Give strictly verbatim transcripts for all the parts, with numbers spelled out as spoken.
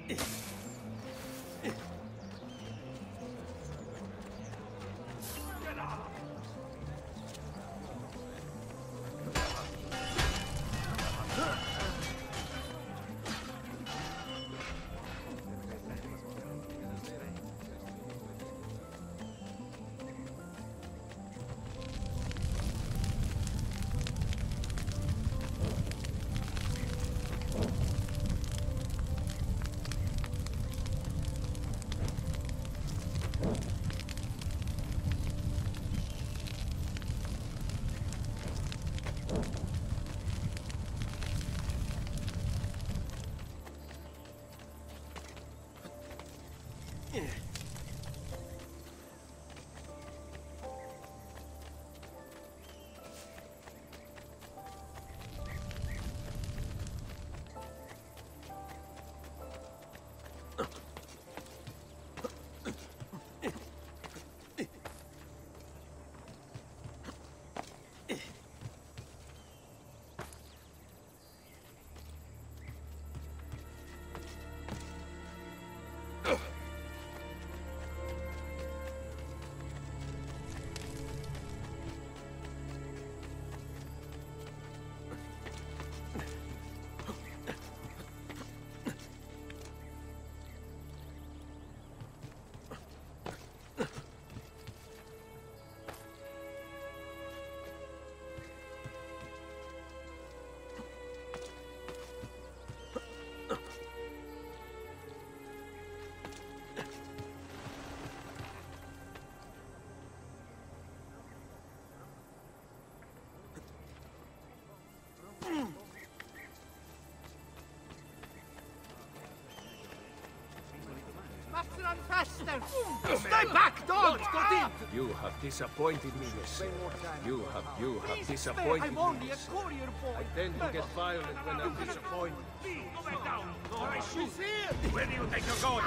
Stay back, dog! You have disappointed me, yes. You have, you have disappointed I'm me. only a courier boy. I tend to get violent when I'm disappointed. Go back down, or I shoot. Where do you think you're going?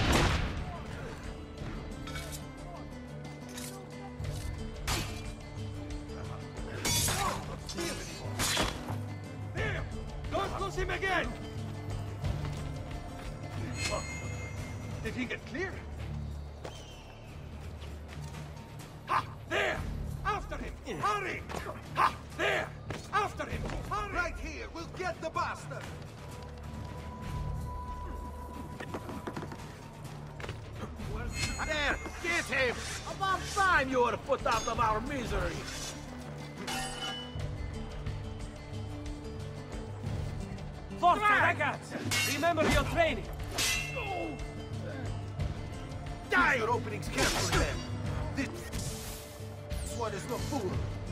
There! Don't lose him again! Did he get clear? Ha! There! After him! Hurry! Ha! There! After him! Hurry! Right here! We'll get the bastard! There! Get him! About time you were put out of our misery! Forza, ragazzi! Remember your training! Die! Your openings carefully, then. This... this one is no fool.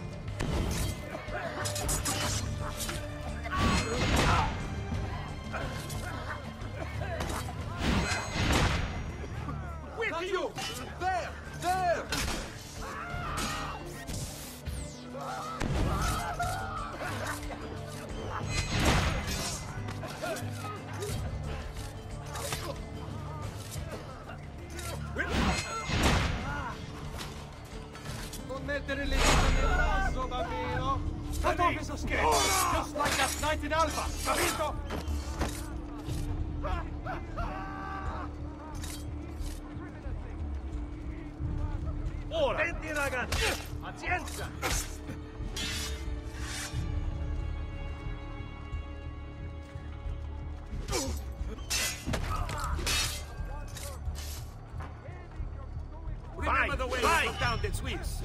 With you! There! There! Non mettere le dita nel naso, bambino! Cut off his escape! Just like that night in Alba! Capito? Ora! Senti, ragazzi! Pazienza! Remember the way we put down the Swiss!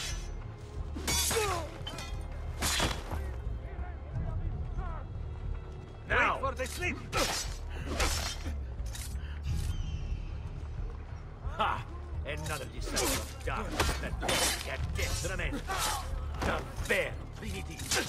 Now! Wait for the slip! Ha! Another disciple of darkness that can get tremendous! Davvero primitivo!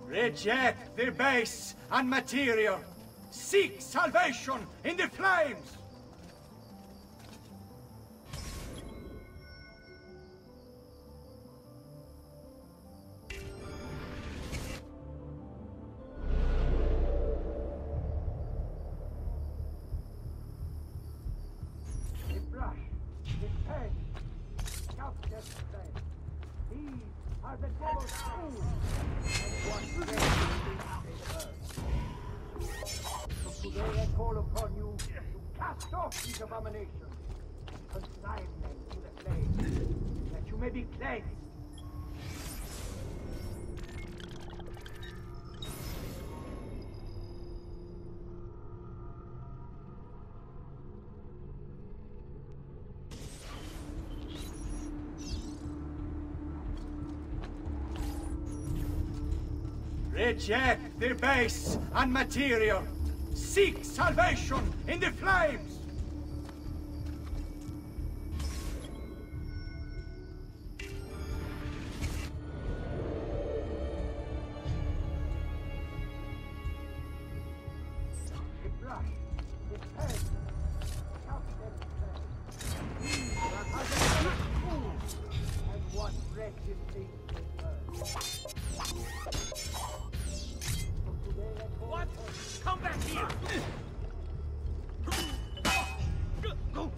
Reject the base and material. Seek salvation in the flames. The brush, the pen, scout their strength. These are the devil's tools. And what they heard. So today I call upon you to cast off these abominations, consign them to the flames, that you may be cleansed. Reject the base and material. Seek salvation in the flames. The brush, the pen, scout them strength. These are the fools, and what wretched things they earn. What? Come back here! Go!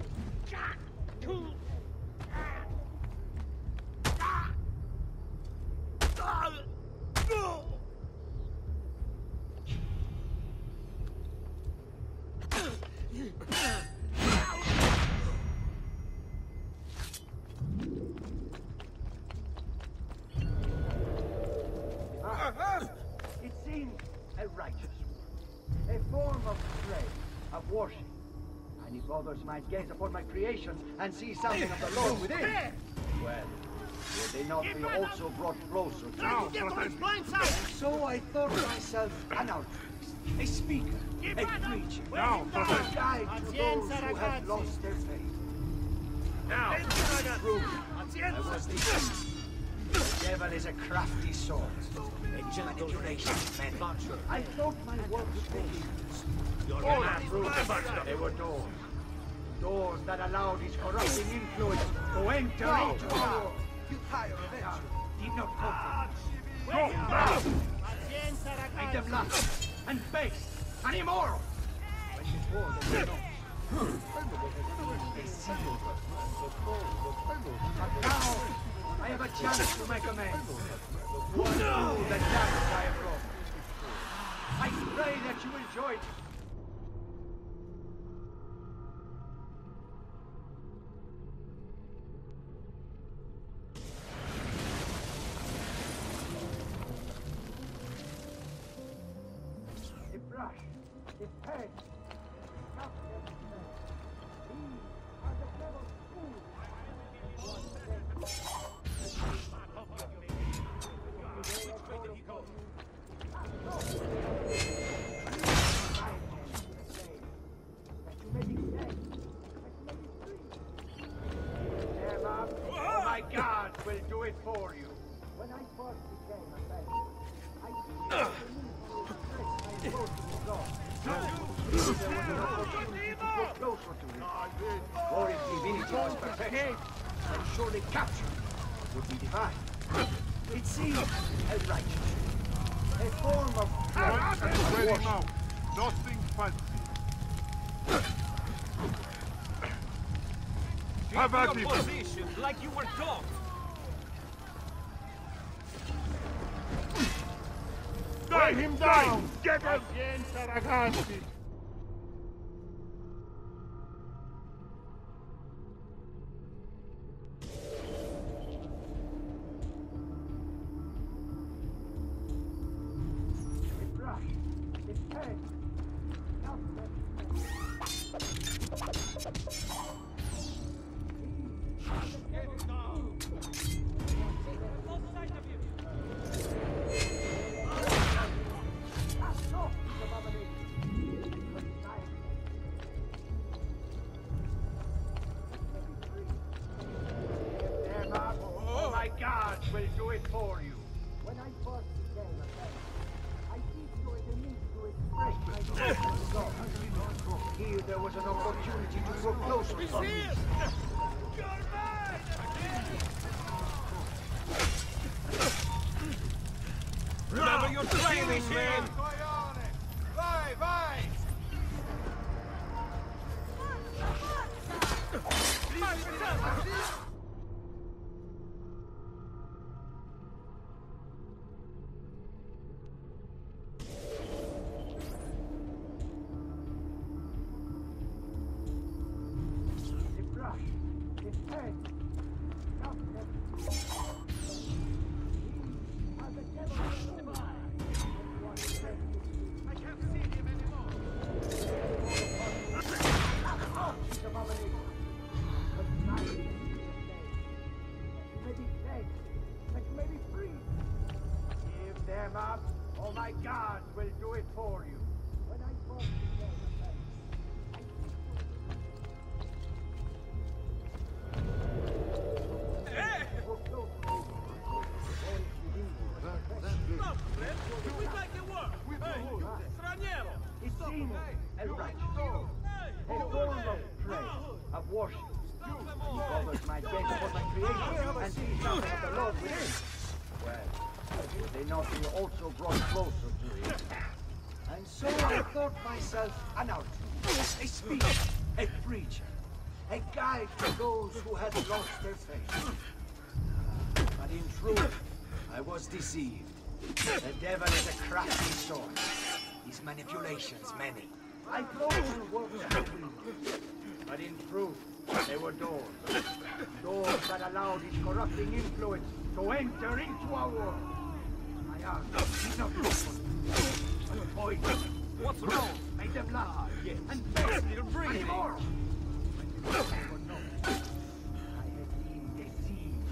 It seems a righteous one, a form of prayer, of worship. And if others might gaze upon my creation and see something of the Lord within, well, will they not be also brought closer to me? So I thought myself an outcast, a speaker, a preacher, a guide to those who have lost their faith. Now! Truly, I was the The devil is a crafty sword. A gentle nation, men. I thought my work would pay. You're All gonna through have they were doors. Doors that allowed his corrupting influence to enter into our higher adventure. Did not comfort. No, made them lust and base and immoral. When before they were not. They sealed us. But now I have a chance to make amends. One through the damage I have wrought. I pray that you enjoy it. The brush, the pen, scout them strength. These are the devil's fools. One day. Oh my God will do it for you. When I first became a man, I did not express my emotions to God. There was an opportunity to go closer to him. For if divinity was perfection, then surely capture would be divine. It seems a righteous, a form of Once and ready worship. now. Nothing fancy. Have at your him. position like you were taught. Tie him down! Get us! Ragazzi! The brush, the pen, scout them Get down! Cast off these abominations. Consign them. Lift them up. Oh my God will do it for you. When I first became a man, Here there was an opportunity to grow closer from me. Remember your training, man! Vai, vai! The brush, the pen, nothing. Are the devils divine? I can't see him anymore. Oh, she's abomination. But mine is the that you may be plagued, that you may be free. Give them up, or my guards will do it for you. When I fall to them, I It seems a righteous, a form of prayer, of worship. Others might gaze upon my creation and see something of the Lord within. Well, would they not be also brought closer to Him? And so I thought myself an outlaw, a speaker, a preacher, a guide to those who had lost their faith. But in truth, I was deceived. The devil is a crafty sword. His manipulations many. I thought the works of the wind. But in truth, they were doors. Doors that allowed his corrupting influence to enter into our world. My arm did not open, but poison. What's wrong? Made them laugh, and beg any more. I had been deceived.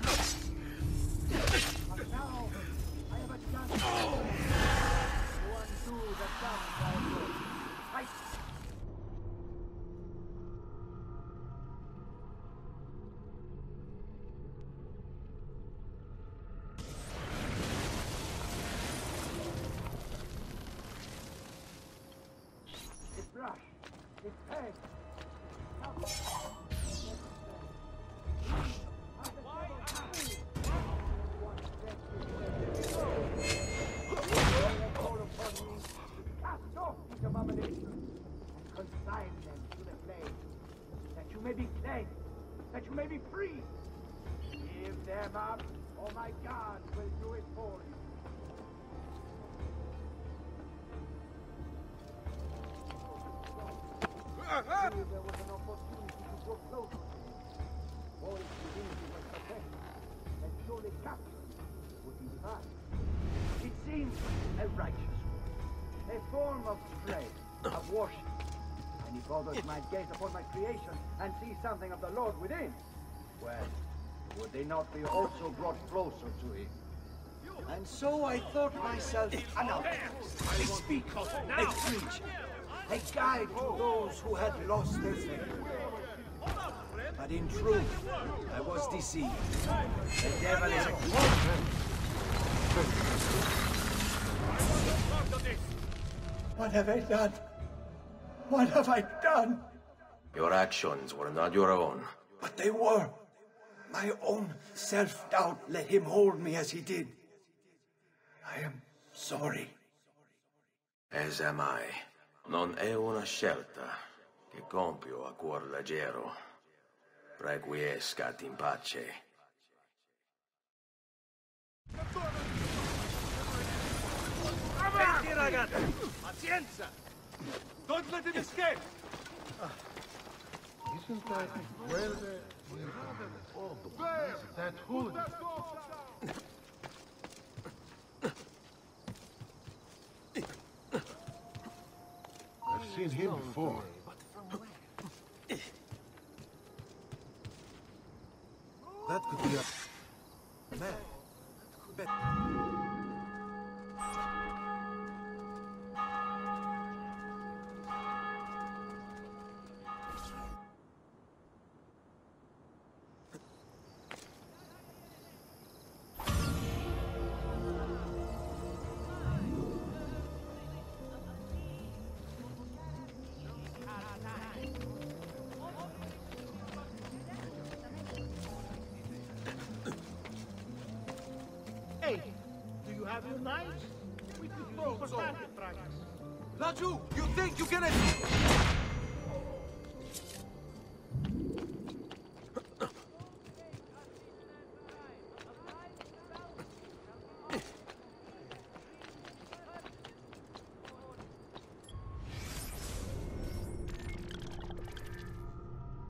But now, I have a chance to undo the downfall. Fight! The brush, the pen. Consign them to the flames, that you may be cleansed, that you may be free. Give them up, or my God will do it for you. Here there was an opportunity to go closer. Voice within you was protected, and surely captured would be divine. It seems a righteous one, a form of prayer, of worship. And if others might gaze upon my creation and see something of the Lord within, well, would they not be also brought closer to Him? And so I thought myself an outcast, a speaker, a preacher, a guide to those who had lost their faith. But in truth, I was deceived. The devil is a clown. What have I done? What have I done? Your actions were not your own. But they were. My own self-doubt let him hold me as he did. I am sorry. As am I. Non è una scelta che compio a cuor leggero. Requiescat in pace. Avanti, ragazzi! Pazienza! Don't let him escape! Isn't that well there? Oh, that hooligan. I've seen him before. That could be a man. Bet. have you nice? We could throw potato tracks. Laju, you think you can...